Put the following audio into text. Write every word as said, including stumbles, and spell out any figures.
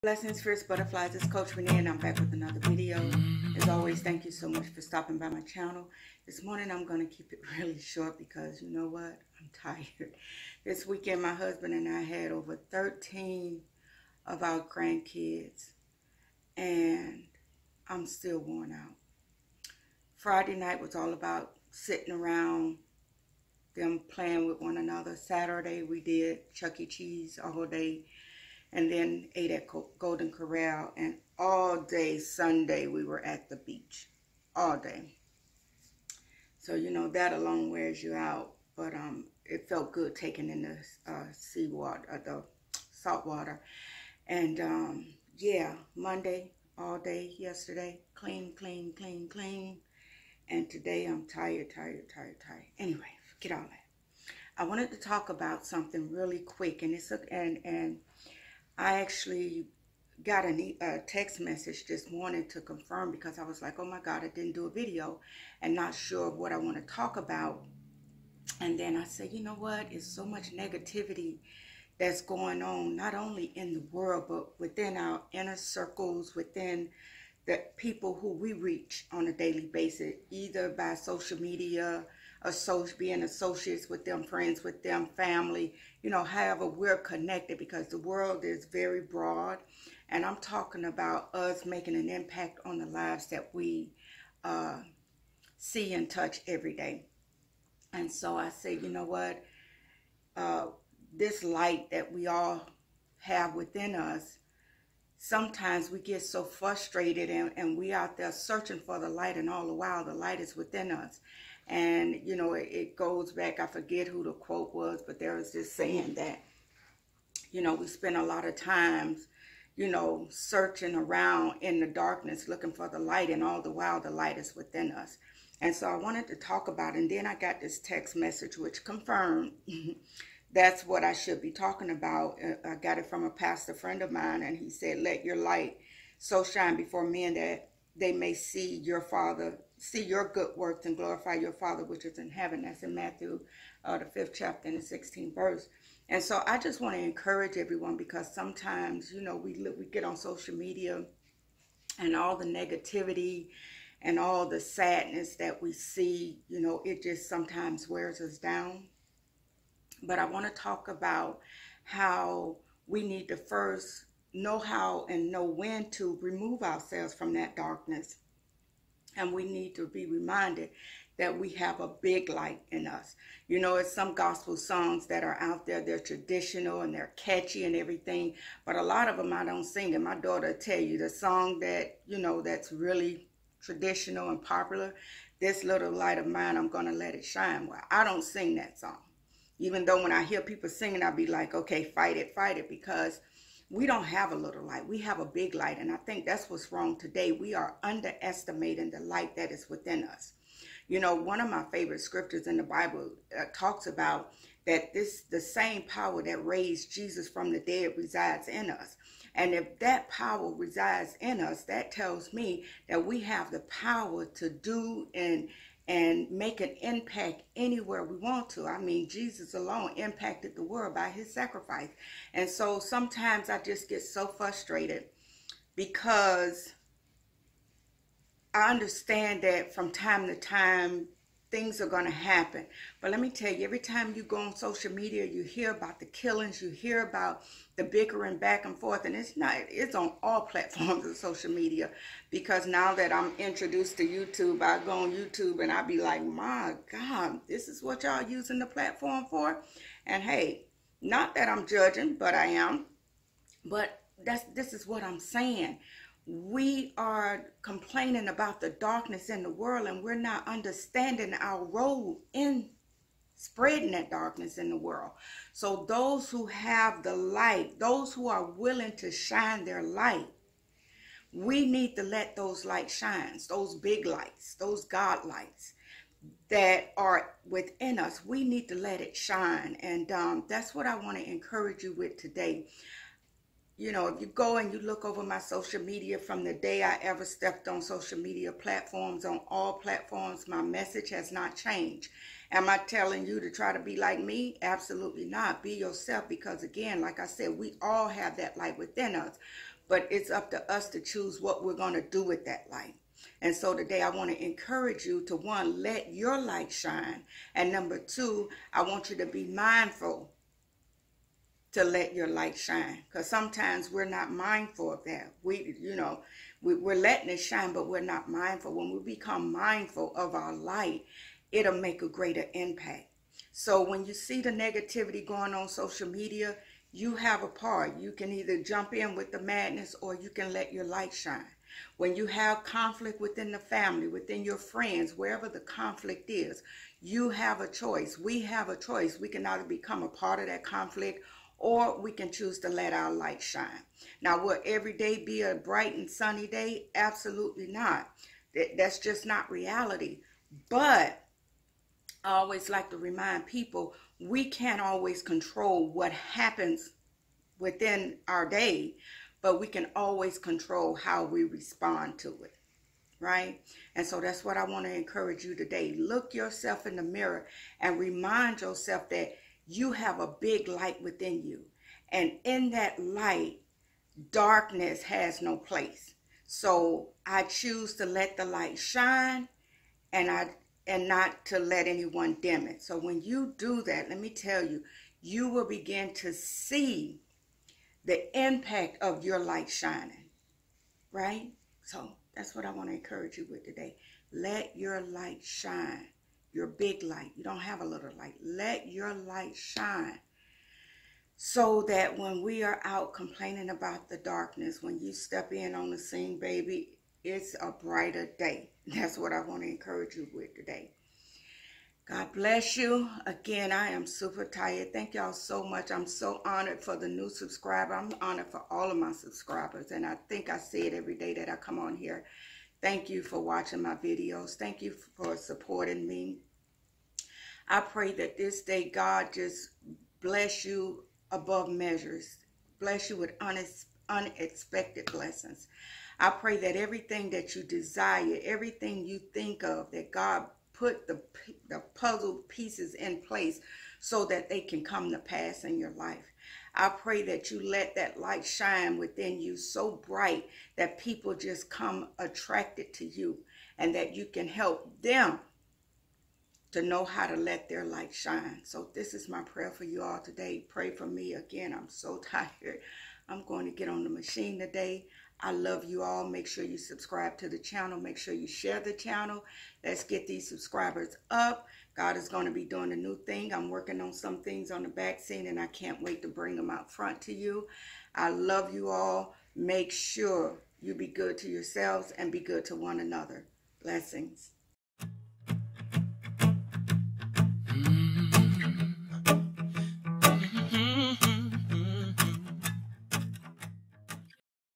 Blessings, Fierce Butterflies. It's Coach Renee, and I'm back with another video. As always, thank you so much for stopping by my channel. This morning, I'm going to keep it really short because you know what? I'm tired. This weekend, my husband and I had over thirteen of our grandkids, and I'm still worn out. Friday night was all about sitting around, them playing with one another. Saturday, we did Chuck E. Cheese all day. And then ate at Golden Corral, and all day Sunday we were at the beach, all day. So you know that alone wears you out, but um, it felt good taking in the uh, seawater, uh, the salt water, and um, yeah, Monday all day yesterday, clean, clean, clean, clean, and today I'm tired, tired, tired, tired. Anyway, forget all that. I wanted to talk about something really quick, and it's a, and and. I actually got a, a text message this morning to confirm because I was like, oh my God, I didn't do a video and not sure of what I want to talk about. And then I said, you know what? It's so much negativity that's going on, not only in the world, but within our inner circles, within the people who we reach on a daily basis, either by social media, Associ- being associates with them, friends with them, family, you know, however we're connected, because the world is very broad. And I'm talking about us making an impact on the lives that we uh, see and touch every day. And so I say, you know what, uh, this light that we all have within us, sometimes we get so frustrated and, and we out there searching for the light, and all the while the light is within us. And, you know, it, it goes back, I forget who the quote was, but there was this saying that, you know, we spend a lot of times, you know, searching around in the darkness, looking for the light, and all the while the light is within us. And so I wanted to talk about it, and then I got this text message which confirmed that's what I should be talking about. I got it from a pastor friend of mine, and he said, let your light so shine before men that they may see your Father, see your good works and glorify your Father which is in heaven. That's in Matthew, uh, the fifth chapter and the sixteenth verse. And so I just want to encourage everyone, because sometimes, you know, we look, we get on social media and all the negativity and all the sadness that we see, you know, it just sometimes wears us down. But I want to talk about how we need to first know how and know when to remove ourselves from that darkness. And we need to be reminded that we have a big light in us. You know, it's some gospel songs that are out there. They're traditional and they're catchy and everything. But a lot of them I don't sing. And my daughter will tell you the song that, you know, that's really traditional and popular, This Little Light of Mine, I'm Gonna Let It Shine. Well, I don't sing that song. Even though when I hear people singing, I'll be like, okay, fight it, fight it, because we don't have a little light. We have a big light, and I think that's what's wrong today. We are underestimating the light that is within us. You know, one of my favorite scriptures in the Bible uh, talks about that this, the same power that raised Jesus from the dead resides in us. And if that power resides in us, that tells me that we have the power to do and and make an impact anywhere we want to. I mean, Jesus alone impacted the world by his sacrifice. And so sometimes I just get so frustrated because I understand that from time to time things are going to happen. But let me tell you, every time you go on social media, you hear about the killings, you hear about the bickering back and forth, and it's not, it's on all platforms of social media, because now that I'm introduced to YouTube, I go on YouTube and I be like, my God, this is what y'all using the platform for? And hey, not that I'm judging, but I am. But that's this is what I'm saying. We are complaining about the darkness in the world, and we're not understanding our role in spreading that darkness in the world. So those who have the light, those who are willing to shine their light, we need to let those lights shine, those big lights, those God lights that are within us. We need to let it shine. And um, that's what I want to encourage you with today. You know, if you go and you look over my social media from the day I ever stepped on social media platforms, on all platforms, my message has not changed. Am I telling you to try to be like me? Absolutely not. Be yourself, because again, like I said, we all have that light within us. but it's up to us to choose what we're going to do with that light. And so today I want to encourage you to, one, let your light shine. And number two, I want you to be mindful to let your light shine. Because sometimes we're not mindful of that. We, you know, we, we're letting it shine, but we're not mindful. When we become mindful of our light, it'll make a greater impact. So when you see the negativity going on social media, you have a part. You can either jump in with the madness or you can let your light shine. When you have conflict within the family, within your friends, wherever the conflict is, you have a choice. We have a choice. We can either become a part of that conflict or we can choose to let our light shine. Now, will every day be a bright and sunny day? Absolutely not. That's just not reality. But I always like to remind people, we can't always control what happens within our day, but we can always control how we respond to it, right? And so that's what I want to encourage you today. Look yourself in the mirror and remind yourself that you have a big light within you. And in that light, darkness has no place. So I choose to let the light shine and I and not to let anyone dim it. So when you do that, let me tell you, you will begin to see the impact of your light shining, right? So that's what I want to encourage you with today. Let your light shine, your big light. You don't have a little light. Let your light shine so that when we are out complaining about the darkness, when you step in on the scene, baby, it's a brighter day. That's what I want to encourage you with today. God bless you. Again, I am super tired. Thank y'all so much. I'm so honored for the new subscriber. I'm honored for all of my subscribers. And I think I say it every day that I come on here. Thank you for watching my videos. Thank you for supporting me. I pray that this day God just bless you above measures. Bless you with unexpected blessings. I pray that everything that you desire, everything you think of, that God put the, the puzzle pieces in place so that they can come to pass in your life. I pray that you let that light shine within you so bright that people just come attracted to you and that you can help them to know how to let their light shine. So this is my prayer for you all today. Pray for me. Again, I'm so tired. I'm going to get on the machine today. I love you all. Make sure you subscribe to the channel. Make sure you share the channel. Let's get these subscribers up. God is going to be doing a new thing. I'm working on some things on the back scene, and I can't wait to bring them out front to you. I love you all. Make sure you be good to yourselves and be good to one another. Blessings.